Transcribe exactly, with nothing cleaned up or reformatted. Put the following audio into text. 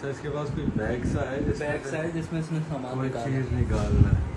अच्छा, इसके पास कोई बैग सा है, बैग सा है जिसमें इसने सामान कोई निकाला चीज निकालना है।